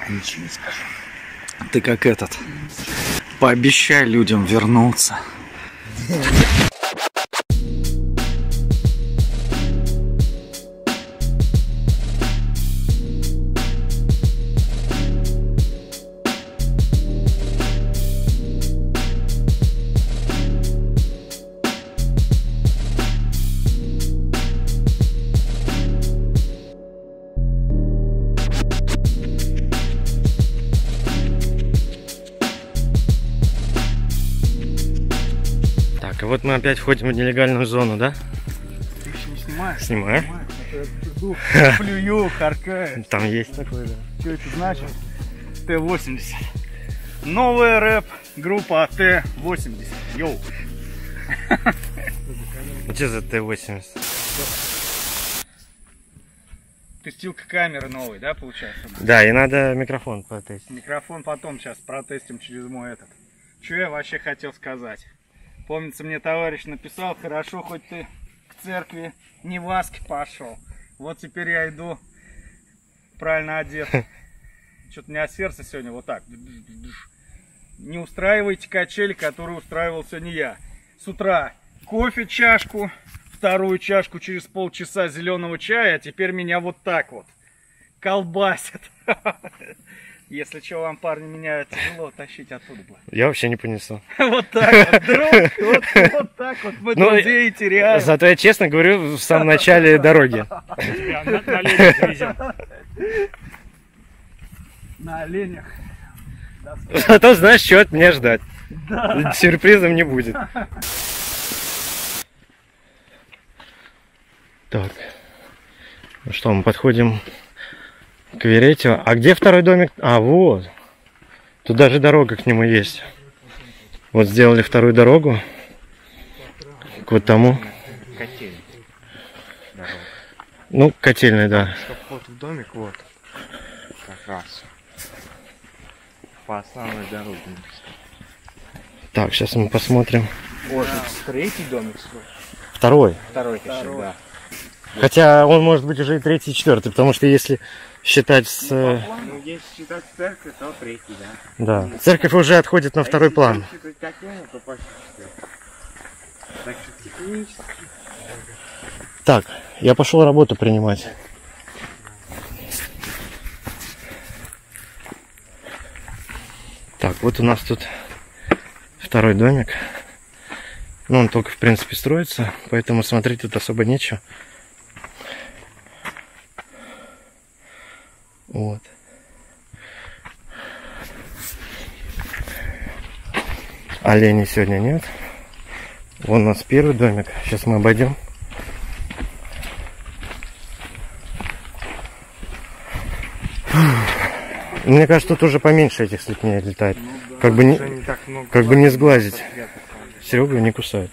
ничего не скажу. Ты как этот. Пообещай людям вернуться. Так, и вот мы опять входим в нелегальную зону, да? Ты еще не снимаешь? Снимаю. Я плюю, харкаю. Там есть такое, да. Что это значит? Т-80. Новая рэп группа Т-80. Йоу. Что за Т-80? Тестилка камеры новой, да, получается? Да, и надо микрофон протестить. Микрофон потом сейчас протестим через мой этот. Что я вообще хотел сказать? Помнится, мне товарищ написал: хорошо, хоть ты к церкви не в аске пошел. Вот теперь я иду правильно одет. Что-то у меня сердце сегодня вот так. Не устраивайте качели, которые устраивал сегодня я. С утра кофе чашку, вторую чашку через полчаса зеленого чая, а теперь меня вот так вот колбасит. Если что, вам, парни, меня тяжело тащить оттуда было. Я вообще не понесу. Вот так вот, друг, вот так вот мы друзей теряем. Зато я честно говорю в самом начале дороги. На оленях. Зато знаешь, что от меня ждать. Да. Сюрпризом не будет. Так. Ну что, мы подходим к Веретьево. А где второй домик? А, вот. Тут даже дорога к нему есть. Вот сделали вторую дорогу. К вот тому. Котельная. Ну, котельная, да. Вход в домик, вот. Как раз. По основной дороге. Так, сейчас мы посмотрим. Вот, третий домик свой. Второй. Второй, конечно, да. Хотя он может быть уже и третий, и четвертый, потому что если считать с... Ну, если считать церковь, то третий, да. Да. Церковь уже отходит на второй план. Если считать котельную, то почти четвертый. Так что технически. Так, я пошел работу принимать. Так, вот у нас тут второй домик. Ну, он только, в принципе, строится, поэтому смотреть тут особо нечего. Вот. Оленей сегодня нет. Вон у нас первый домик. Сейчас мы обойдем. Мне кажется, тут уже поменьше этих слепней летает. Как бы не сглазить. Серега не кусает.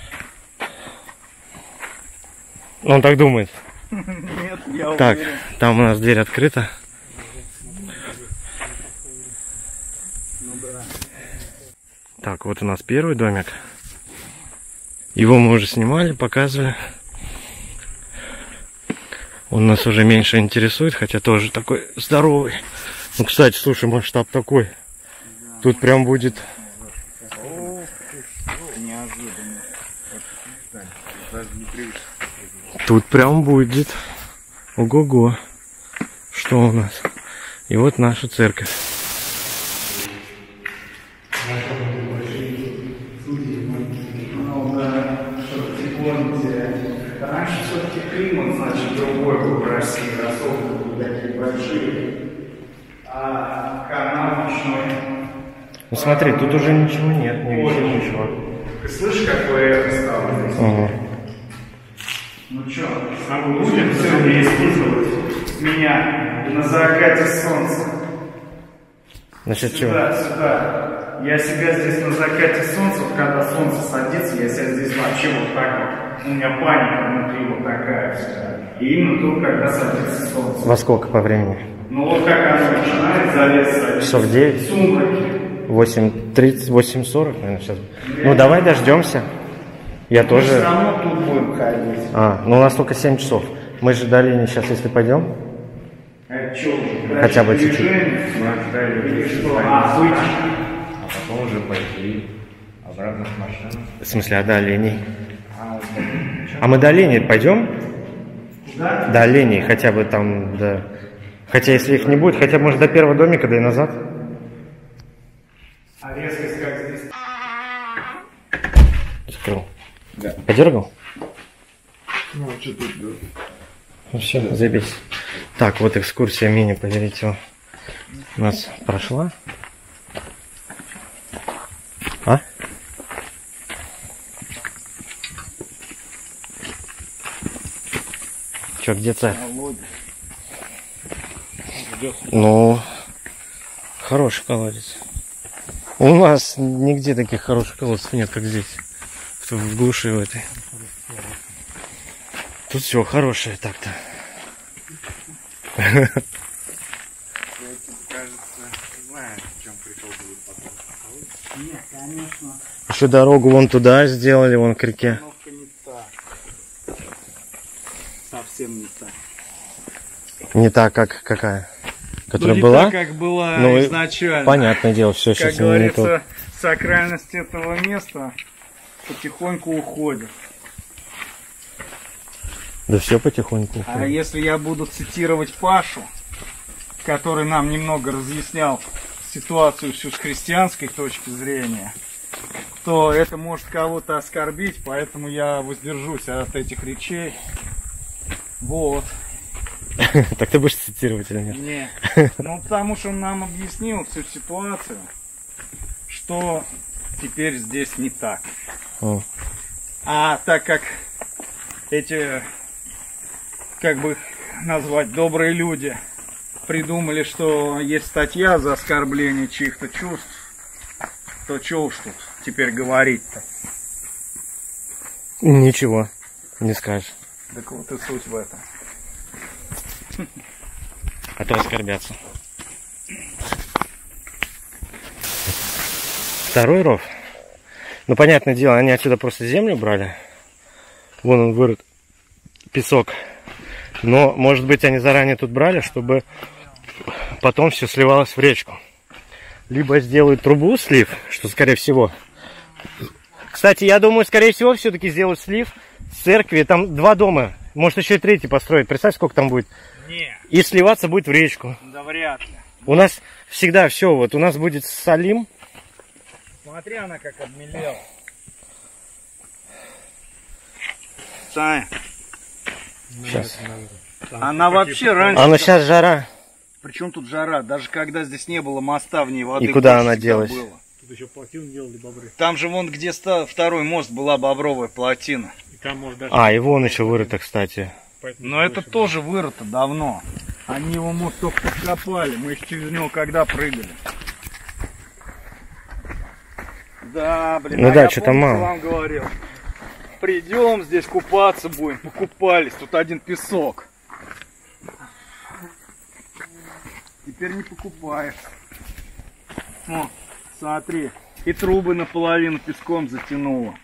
Он так думает. Нет, я Так, уверен. там у нас дверь открыта. Так, вот у нас первый домик. Его мы уже снимали, показывали. Он нас уже меньше интересует, хотя тоже такой здоровый. Ну, кстати, слушай, масштаб такой. Тут прям будет... Неожиданно. Даже не привычно. Тут прям будет. Ого-го. Что у нас? И вот наша церковь. Раньше все-таки климат, значит, другой был в России, рассолы были такие большие, а канал речной. Ну смотри, тут уже ничего нет, не вижу ничего. Ты слышишь, какое эхо стало здесь? Ага. Ну что, будем сегодня использовать меня на закате солнца. Насчет чего? Сюда. Я себя здесь на закате солнца, вот когда солнце садится, я себя здесь вообще вот так вот. У меня паника внутри вот такая вся. И именно только когда садится солнце. Во сколько по времени? Ну вот как оно начинает залезть. Часов 9? Сумраки. 8:30, 8:40, наверное, сейчас. Ну давай дождемся. Я Мы тоже... все равно тут будем ходить. А, ну у нас только 7 часов. Мы же до Лени сейчас, если пойдем. Это Хотя бы чуть-чуть. А потом уже пойти обратно с машиной. В смысле, а до оленей? А мы до оленей пойдем? До оленей, хотя бы там, да. Хотя если их не будет, хотя бы может до первого домика, да и назад. А резкость как здесь? Закрыл. Да. Подергал? Ну, а что тут, да? Ну все, забейся. Так, вот экскурсия мини по Веретю у нас прошла. А? Че, где царь? Ну, хороший колодец. У нас нигде таких хороших колодцев нет, как здесь. В глуши в этой. Тут все хорошее так-то. Кажется, знаю, в чем прикол будет потом. Нет, конечно. Еще дорогу вон туда сделали, вон к реке. Остановка не та. Совсем не та. Не так, как какая? Которая Ну, не была? так, как была Ну, изначально. Понятное дело, все Как сейчас не то. говорится, сакральность этого места потихоньку уходит. Да все потихоньку. А если я буду цитировать Пашу, который нам немного разъяснял ситуацию всю с христианской точки зрения, то это может кого-то оскорбить, поэтому я воздержусь от этих речей. Вот. Так ты будешь цитировать или нет? Нет. Ну, потому что он нам объяснил всю ситуацию, что теперь здесь не так. О. А так как эти, как бы назвать, добрые люди придумали, что есть статья за оскорбление чьих-то чувств, то что уж тут теперь говорить-то? Ничего, не скажешь. Так вот и суть в этом. А то оскорбятся. Второй ров. Ну, понятное дело, они отсюда просто землю брали. Вон он вырыт. Песок. Но, может быть, они заранее тут брали, чтобы потом все сливалось в речку. Либо сделают трубу слив, что скорее всего. Кстати, я думаю, скорее всего, все-таки сделают слив с церкви. Там 2 дома. Может, еще и 3 построить. Представь, сколько там будет. Не, И сливаться будет в речку. да вряд ли. У нас всегда все. Вот у нас будет Салим. Смотри, она как обмелела. Саня, Сейчас. она вообще раньше... А сейчас жара. Причем тут жара? Даже когда здесь не было моста, в ней воды И куда больше она всегда делась? было. Тут еще плотину делали бобры. Там же вон, где второй мост, была бобровая плотина. И там может даже... А, и вон еще вырыто, кстати. поэтому Но это больше тоже вырыто давно. Они его мост только подкопали. Мы еще через него когда прыгали. Да, блин. Ну а да, я что-то помните, мало. вам говорил. Придем здесь купаться будем. Покупались. Тут один песок. Теперь не покупаешь. О, смотри. И трубы наполовину песком затянуло.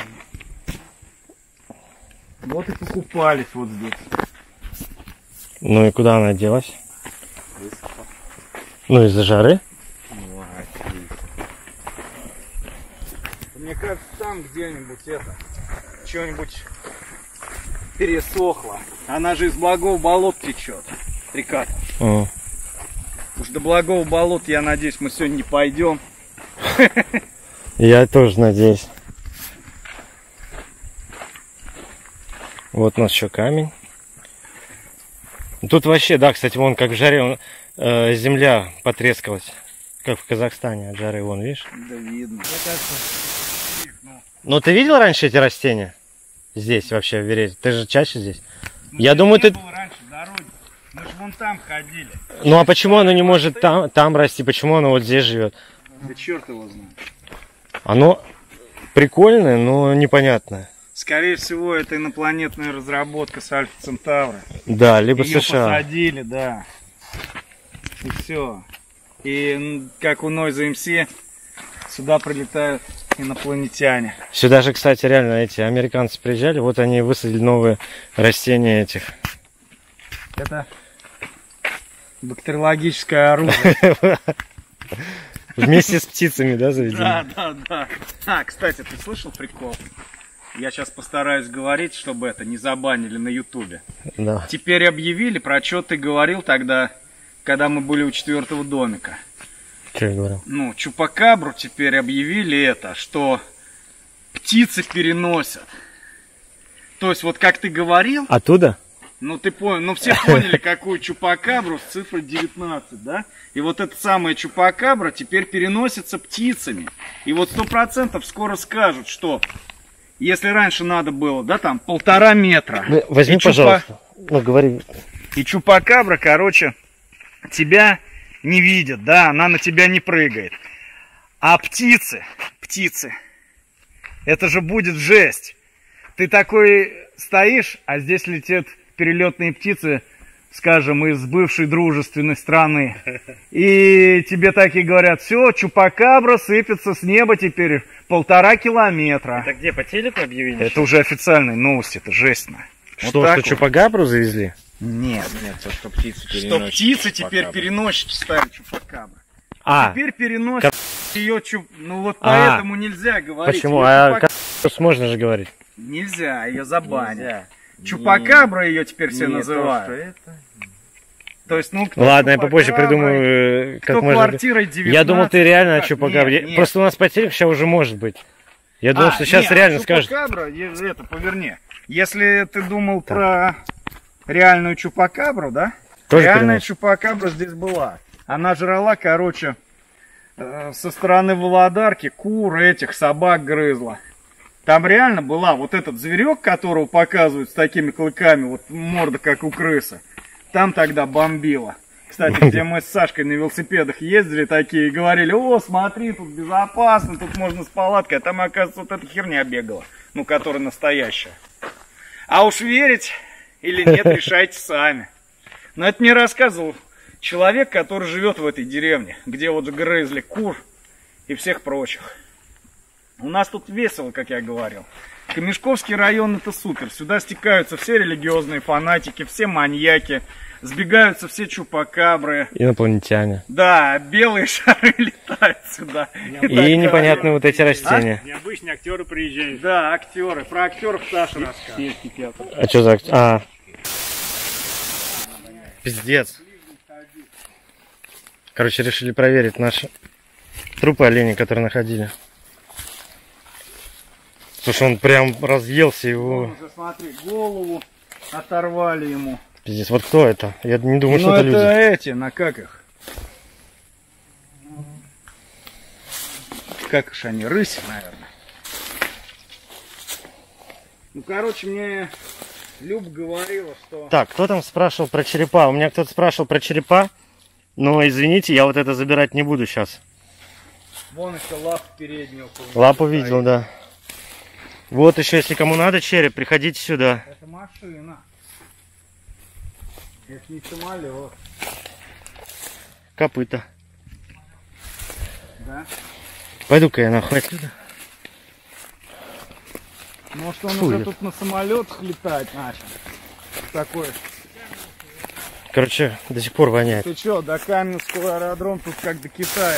Вот и покупались вот здесь. Ну и куда она делась? Ну из-за жары? Мне кажется, там где-нибудь это, что-нибудь пересохло. Она же из Благого болот течет, река. О. Уж до Благого болота, я надеюсь, мы сегодня не пойдем. Я тоже надеюсь. Вот у нас еще камень. Тут вообще, да, кстати, вон как в жаре земля потрескалась. Как в Казахстане от жары, вон, видишь? Да видно. Но ты видел раньше эти растения? Здесь вообще, в Верете? Ты же чаще здесь? Я думаю, ты... было раньше дороги. Мы же вон там ходили. Ну а почему оно не может там расти? Почему оно вот здесь живет? Да черт его знает. Оно прикольное, но непонятное. Скорее всего, это инопланетная разработка с Альфа Центавра. Да, либо Ее США. посадили, да. И все. И как у Noise MC, сюда прилетают инопланетяне. Сюда же, кстати, реально эти американцы приезжали, вот они высадили новые растения этих. Это Бактериологическое оружие. Вместе с птицами, да, заведено? Да. А, кстати, ты слышал прикол? Я сейчас постараюсь говорить, чтобы это не забанили на ютубе. Да. Теперь объявили, про что ты говорил тогда, когда мы были у 4-го домика. Что я говорил? Ну, чупакабру теперь объявили это, что птицы переносят. То есть, вот как ты говорил, Оттуда? ну ты понял, ну все поняли, какую чупакабру с цифрой 19, да? И вот эта самая чупакабра теперь переносится птицами. И вот 100% скоро скажут, что если раньше надо было, да, там 1,5 метра. Возьми, пожалуйста. Ну, говори. И чупакабра, короче, тебя не видит, да, она на тебя не прыгает. А птицы, это же будет жесть. Ты такой стоишь, а здесь летят перелетные птицы, скажем, из бывшей дружественной страны. И тебе такие говорят: все, чупакабра сыпется с неба теперь 1,5 километра. Это где, по телеку объявили? Это уже официальные новости, это жестно. Что чупакабру завезли? Нет. То, что птицы Что птицы теперь переносчики стали чупакабры. А, Теперь переносят ее ну вот поэтому нельзя говорить. почему? Её А можно же говорить. Нельзя, ее забанят. Чупакабра ее теперь все называют. То есть, ну, кто Ладно, я попозже чупакабра, придумаю, как кто можно... квартирой 19. Я думал, ты реально о как? чупакабре. Нет. Просто у нас по телеку сейчас уже может быть. Я думал, что сейчас нет, реально скажут. Чупакабра, это, поверни. Если ты думал про реальную чупакабру, да? Тоже Реальная переносит. чупакабра здесь была. Она жрала, короче, со стороны Володарки кур этих, собак грызла. Там реально была вот этот зверек, которого показывают с такими клыками, вот морда как у крысы. Там тогда бомбило. Кстати, где мы с Сашкой на велосипедах ездили такие и говорили: о, смотри, тут безопасно, тут можно с палаткой. А там, оказывается, вот эта херня бегала, ну, которая настоящая. А уж верить или нет, решайте сами. Но это мне рассказывал человек, который живет в этой деревне, где вот грызли кур и всех прочих. У нас тут весело, как я говорил. Камешковский район — это супер. Сюда стекаются все религиозные фанатики, все маньяки, сбегаются все чупакабры. Инопланетяне. Да, белые шары летают сюда. И непонятные вот эти растения. Необычные актеры приезжают. Да, актеры. Про актеров Саша рассказывает. А что за... Пиздец. Короче, решили проверить наши трупы оленей, которые находили. Слушай, он прям разъелся его. Уже, смотри, голову оторвали ему. Пиздец, вот кто это? Я не думаю, что Ну это люди. эти, на как их? Как ж они, рыси, наверное. Ну, короче, мне Люб говорила, что... Так, кто там спрашивал про черепа? У меня кто-то спрашивал про черепа. Но, извините, я вот это забирать не буду сейчас. Вон еще лапу переднюю. Лапу видел, да. Вот еще, если кому надо череп, приходите сюда. Это машина. Это не самолет. Копыта. Да? Пойду-ка я нахуй отсюда. Может, он Фу, уже я- тут на самолетах летать начал. Такой. Короче, до сих пор воняет. Ты что, до Каменского аэродром тут как до Китая.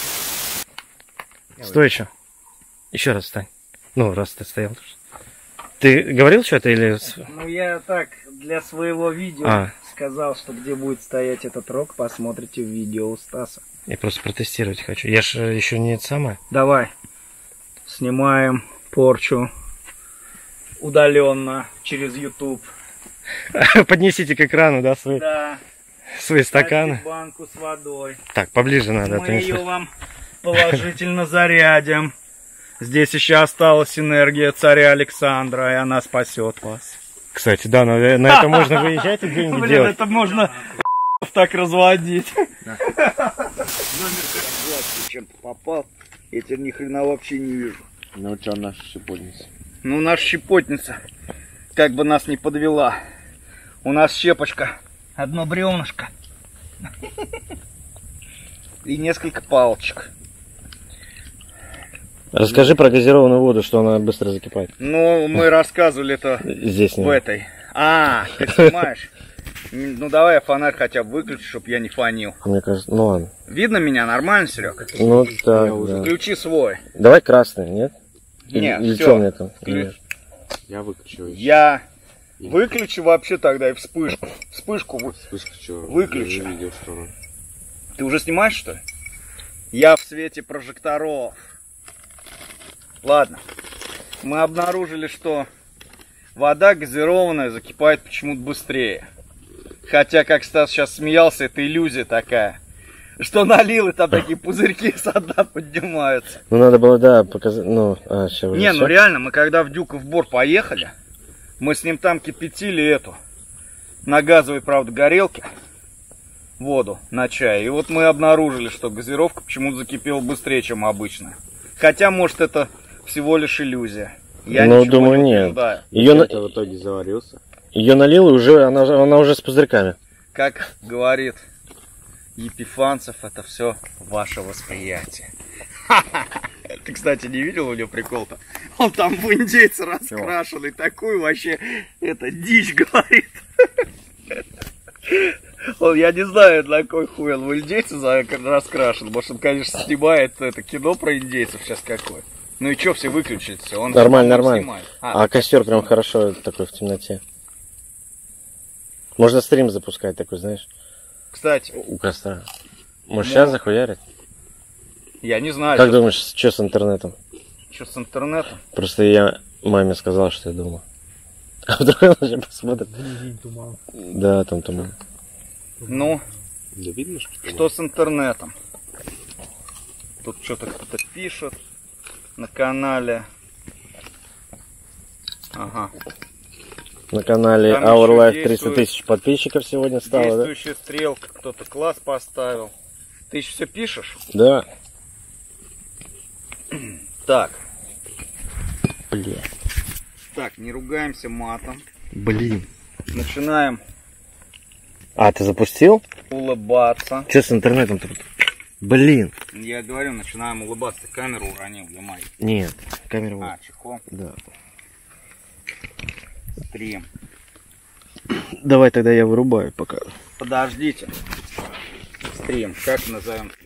Стой еще. Еще раз встань. Ну, раз ты стоял. Ты говорил что-то или... Ну, я так, для своего видео А. сказал, что где будет стоять этот рог, посмотрите в видео у Стаса. Я просто протестировать хочу. Я же еще не это самое. Давай. Снимаем порчу удаленно через YouTube. Поднесите к экрану, да, свои стаканы. Ставьте банку с водой. Так, поближе надо. Мы ее вам положительно зарядим. Здесь еще осталась энергия царя Александра, и она спасет вас. Кстати, да, на это можно выезжать и деньги Блин, делать. это можно так разводить. Чем-то попал, я теперь ни хрена вообще не вижу. Ну, что наша щепотница? Ну, наша щепотница как бы нас не подвела. У нас щепочка, одно бревнышко и несколько палочек. Расскажи про газированную воду, что она быстро закипает. Ну, мы рассказывали это Здесь в не. этой. А, ты снимаешь? Ну давай я фонарь хотя бы выключу, чтобы я не фонил. Мне кажется, ну ладно. Видно меня нормально, Серега? Ну так, да. Включи свой. Давай красный, нет? Нет, Или всё. что мне там? Я выключил еще. Я выключу вообще тогда и вспышку. Вспышка что? Выключи. Я видел, что... Ты уже снимаешь, что ли? Я в свете прожекторов. Ладно. Мы обнаружили, что вода газированная закипает почему-то быстрее. Хотя, как Стас сейчас смеялся, это иллюзия такая. Что налил, и там такие пузырьки со дна поднимаются. Ну надо было, да, показать. Ну, сейчас уже. Не, ну реально, мы когда в Дюков Бор поехали, мы с ним там кипятили эту, на газовой, правда, горелке, воду на чай. И вот мы обнаружили, что газировка почему-то закипела быстрее, чем обычно. Хотя, может, это всего лишь иллюзия. Я Ну, ничего думаю, не нет. утверждаю. Ее в итоге заварился. налил, и уже она уже с пузырьками. Как говорит Епифанцев, это все ваше восприятие. Ты, кстати, не видел у него прикол-то? Он там в индейце раскрашенный, такую вообще, это дичь говорит. Я не знаю, на какой хуй он в индейце раскрашен. Может, он, конечно, снимает это кино про индейцев сейчас какое. Ну и что, все выключили, все. Он Нормально. снимает. А костер прям хорошо такой в темноте. Можно стрим запускать такой, знаешь, Кстати, у костра. Может, сейчас захуярить? я не знаю, Как думаешь, что с интернетом? что с интернетом. Просто я маме сказал, что я думаю. А вдруг она уже посмотрит? День туман. Да, там туман. Ну, Да видно, что с интернетом? Тут что-то кто-то пишет на канале. Ага. На канале Там Our еще Life 300 действует- тысяч подписчиков сегодня стало, да? Действующая стрелка, кто-то класс поставил. Ты еще все пишешь? Да. Так, Блин. так, не ругаемся матом. Блин. Начинаем А, ты запустил? улыбаться. Что с интернетом-то? Блин. Я говорю, начинаем улыбаться. Ты камеру уронил, я май. Нет, камера вот. А, чехол. Да. Стрим. Давай тогда я вырубаю пока. Подождите. Стрим. Как назовем?